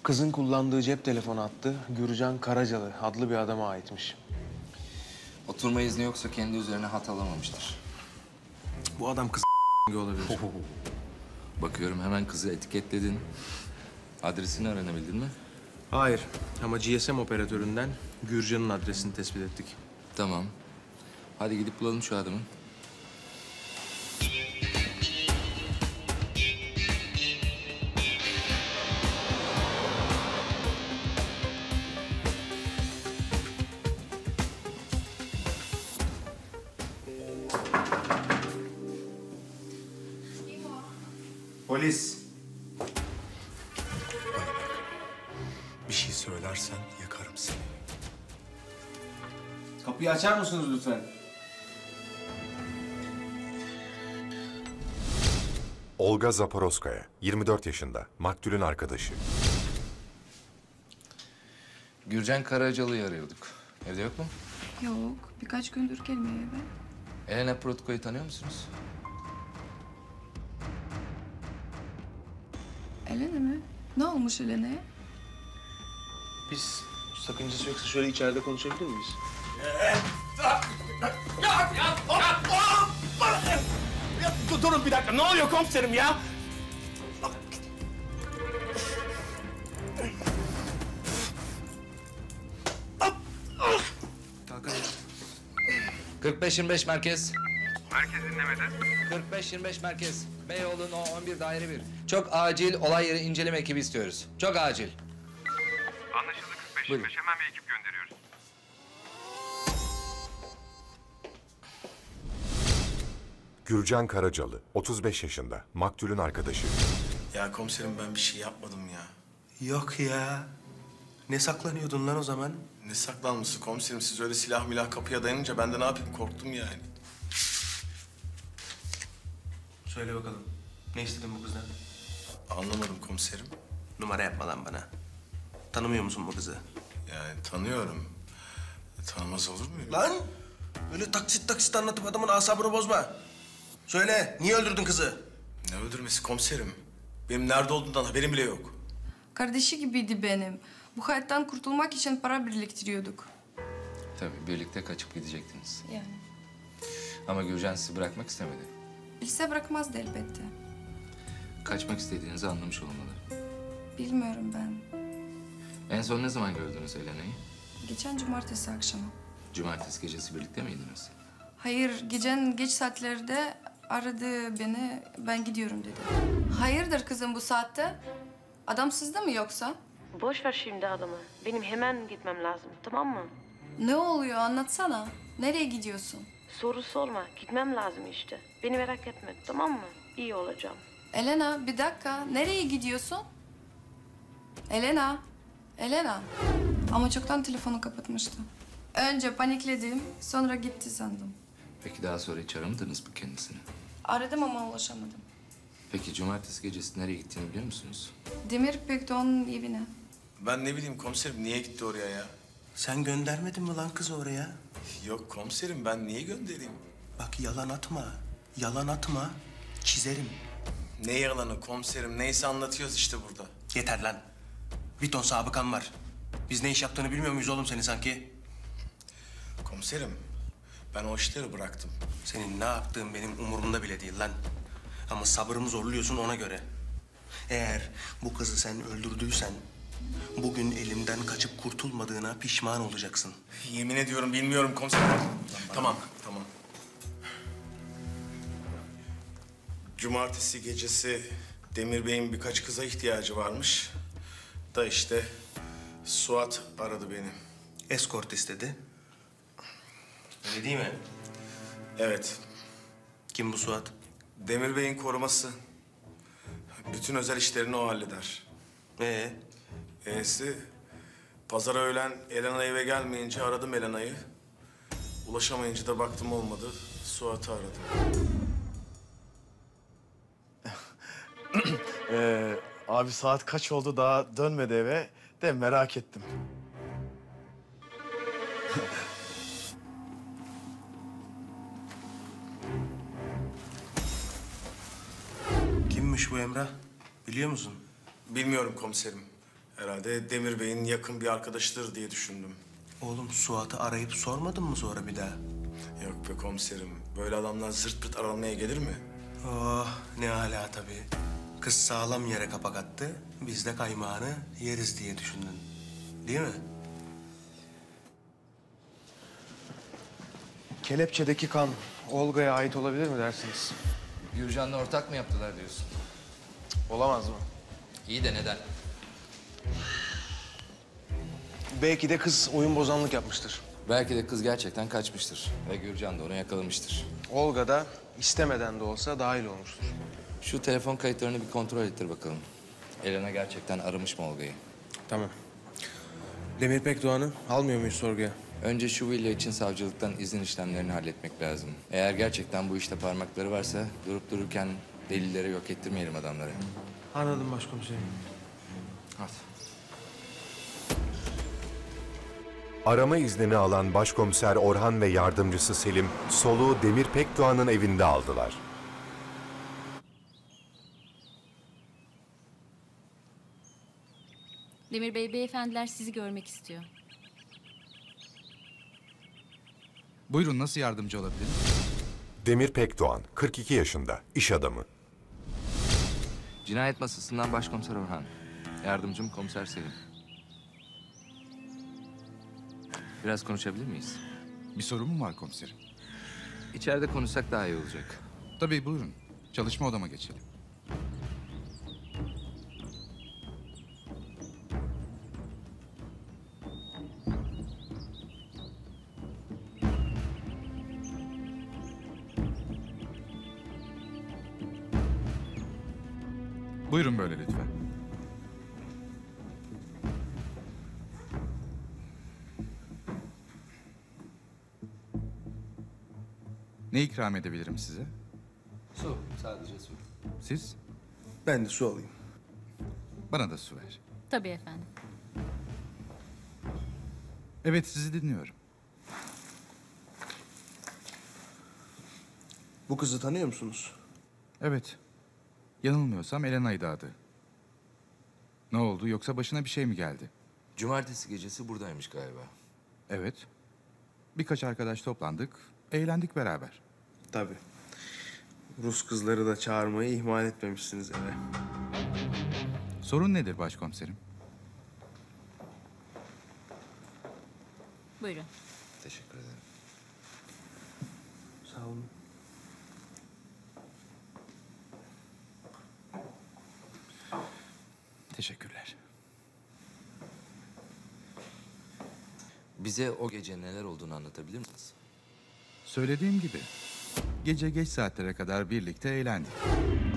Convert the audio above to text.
Kızın kullandığı cep telefonu hattı Gürcan Karacalı adlı bir adama aitmiş. Oturma izni yoksa kendi üzerine hat alamamıştır. Bu adam kız olabilir. Bakıyorum hemen kızı etiketledin. Adresini öğrenebildin mi? Hayır ama GSM operatöründen Gürcan'ın adresini tespit ettik. Tamam. Hadi gidip bulalım şu adamı. Polis. Bir şey söylersen yakarım seni. Kapıyı açar mısınız lütfen? Olga Zaporozkaya, 24 yaşında, maktulün arkadaşı. Gürcan Karacalı'yı arıyorduk. Evde yok mu? Yok, birkaç gündür gelmiyor eve. Elena Protko'yu tanıyor musunuz? Elena mi? Ne olmuş Elena'ya? Biz sakıncası yoksa şöyle içeride konuşabilir miyiz? Durun bir dakika, ne oluyor komiserim ya? Kalk hadi. 45-25 merkez. Merkez dinlemede. 45-25 merkez. Beyoğlu No 11 daire 1. Çok acil olay yeri inceleme ekibi istiyoruz. Çok acil. Anlaşıldı 45 Buyurun. 25 hemen bir ekip gönderiyoruz. Gürcan Karacalı, 35 yaşında, maktulün arkadaşı. Ya komiserim ben bir şey yapmadım ya. Yok ya. Ne saklanıyordun lan o zaman? Ne saklanması komiserim? Siz öyle silah milah kapıya dayanınca ben de ne yapayım korktum yani. Söyle bakalım. Ne istedin bu kızdan? Anlamadım komiserim. Numara yapma lan bana. Tanımıyor musun bu kızı? Yani tanıyorum. Tanımaz olur muyum? Lan! Böyle taksit taksit anlatıp adamın asabını bozma. Söyle, niye öldürdün kızı? Ne öldürmesi komiserim? Benim nerede olduğundan haberim bile yok. Kardeşi gibiydi benim. Bu hayattan kurtulmak için para biriktiriyorduk. Tabii birlikte kaçıp gidecektiniz. Yani. Ama Gürcan sizi bırakmak istemedi. Bilse bırakmazdı elbette. Kaçmak istediğinizi anlamış olmalı. Bilmiyorum ben. En son ne zaman gördünüz Elena'yı? Geçen cumartesi akşamı. Cumartesi gecesi birlikte miydiniz? Hayır, gecenin geç saatlerde aradı beni. Ben gidiyorum dedi. Hayırdır kızım bu saatte? Adam sizde mi yoksa? Boş ver şimdi adamı. Benim hemen gitmem lazım, tamam mı? Ne oluyor anlatsana. Nereye gidiyorsun? Soru sorma, gitmem lazım işte. Beni merak etme, tamam mı? İyi olacağım. Elena bir dakika. Nereye gidiyorsun? Elena. Elena. Ama çoktan telefonu kapatmıştı. Önce panikledim, sonra gitti sandım. Peki daha sonra hiç aramadınız mı kendisini? Aradım ama ulaşamadım. Peki cumartesi gecesi nereye gittiğini biliyor musunuz? Demir Pekdoğan'ın evine. Ben ne bileyim komiserim niye gitti oraya ya? Sen göndermedin mi lan kızı oraya? Yok komiserim ben niye göndereyim? Bak yalan atma. Yalan atma. Çizerim. Ne yalanı komiserim? Neyse anlatıyoruz işte burada. Yeter lan. Bir ton sabıkan var. Biz ne iş yaptığını bilmiyor muyuz oğlum seni sanki? Komiserim, ben o işleri bıraktım. Senin ne yaptığın benim umurumda bile değil lan. Ama sabrımı zorluyorsun ona göre. Eğer bu kızı sen öldürdüysen... bugün elimden kaçıp kurtulmadığına pişman olacaksın. Yemin ediyorum bilmiyorum komiserim. Tamam, tamam. Cumartesi gecesi Demir Bey'in birkaç kıza ihtiyacı varmış. Da işte Suat aradı beni. Eskort istedi. Öyle değil mi? Evet. Kim bu Suat? Demir Bey'in koruması. Bütün özel işlerini o halleder. E'si pazara öğlen Elena'ya eve gelmeyince aradım Elena'yı. Ulaşamayınca da baktım olmadı. Suat'ı aradım. Abi saat kaç oldu daha dönmedi eve de merak ettim. Kimmiş bu Emrah? Biliyor musun? Bilmiyorum komiserim. Herhalde Demir Bey'in yakın bir arkadaşıdır diye düşündüm. Oğlum Suat'ı arayıp sormadın mı sonra bir daha? Yok be komiserim. Böyle adamlar zırt pırt aranmaya gelir mi? Oh ne hala tabii. Kız sağlam yere kapak attı. Biz de kaymağını yeriz diye düşündün. Değil mi? Kelepçedeki kan Olga'ya ait olabilir mi dersiniz? Gürcan'la ortak mı yaptılar diyorsun? Olamaz mı? İyi de neden? Belki de kız oyun bozanlık yapmıştır. Belki de kız gerçekten kaçmıştır ve Gürcan da onu yakalamıştır. Olga da istemeden de olsa dahil olmuştur. Şu telefon kayıtlarını bir kontrol ettir bakalım. Elena gerçekten aramış mı Olga'yı? Tamam. Demir Pekdoğan'ı almıyor muyuz sorguya? Önce şu villa için savcılıktan izin işlemlerini halletmek lazım. Eğer gerçekten bu işte parmakları varsa durup dururken delilleri yok ettirmeyelim adamları. Anladım başkomiserim. Hadi. Arama iznini alan Başkomiser Orhan ve yardımcısı Selim, soluğu Demir Pekdoğan'ın evinde aldılar. Demir Bey, beyefendiler sizi görmek istiyor. Buyurun, nasıl yardımcı olabilirim? Demir Pekdoğan, 42 yaşında, iş adamı. Cinayet masasından Başkomiser Orhan. Yardımcım Komiser Selim. Biraz konuşabilir miyiz? Bir sorun mu var komiserim? İçeride konuşsak daha iyi olacak. Tabii, buyurun. Çalışma odama geçelim. Buyurun böyle lütfen. Ne ikram edebilirim size? Su, sadece su. Siz? Ben de su alayım. Bana da su ver. Tabii efendim. Evet, sizi dinliyorum. Bu kızı tanıyor musunuz? Evet. Yanılmıyorsam Elena'ydı adı. Ne oldu, yoksa başına bir şey mi geldi? Cumartesi gecesi buradaymış galiba. Evet. Birkaç arkadaş toplandık, eğlendik beraber. Tabii. Rus kızları da çağırmayı ihmal etmemişsiniz eve. Sorun nedir başkomiserim? Buyurun. Teşekkür ederim. Sağ olun. Teşekkürler. Bize o gece neler olduğunu anlatabilir misiniz? Söylediğim gibi, gece geç saatlere kadar birlikte eğlendik.